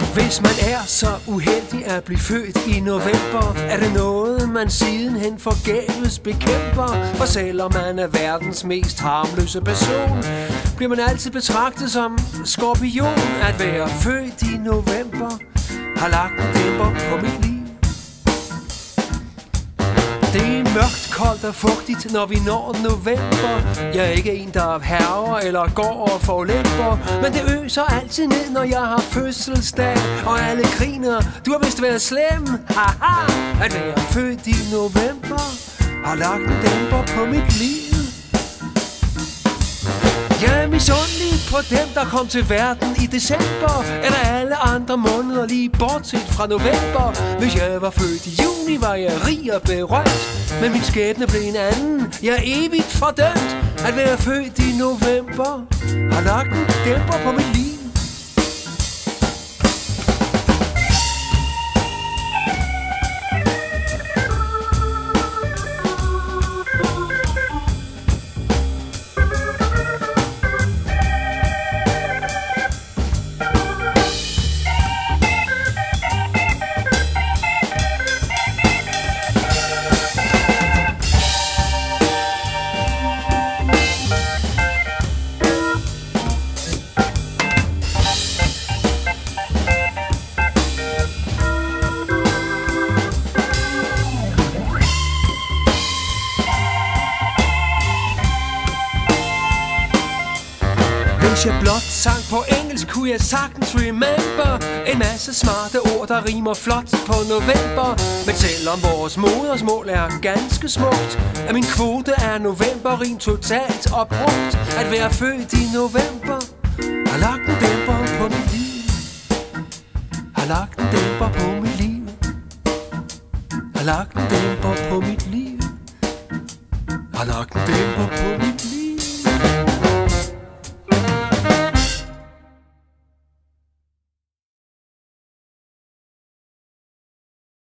Hvis man er så uheldig at blive født i november, er det noget, man sidenhen forgæves bekæmper. For selvom man er verdens mest harmløse person, bliver man altid betragtet som skorpion. At være født i november har lagt en dæmper på mit liv. Det er mørkt, koldt og fugtigt, når vi når november. Jeg er ikke en, der hærger eller går og forulemper, men det øser altid ned, når jeg har fødselsdag. Og alle griner, du har vist været slem. Haha, at være født i november har lagt en dæmper på mit liv. Jeg er misundelig på dem, der kom til verden i december, eller alle andre måneder lige bortset fra november. Hvis jeg var født i juni, var jeg rig og berømt, men min skæbne blev en anden. Jeg er evigt fordømt. At være født i november har lagt en dæmper på mit liv. Hvis jeg blot sang på engelsk, kunne jeg sagtens remember en masse smarte ord, der rimer flot på november. Men selvom vores modersmål er ganske smukt, er min kvote af novemberrim totalt opbrugt. At være født i november har lagt en dæmper på mit liv. Har lagt en dæmper på mit liv. Har lagt en dæmper på mit liv. Har lagt en dæmper på mit liv.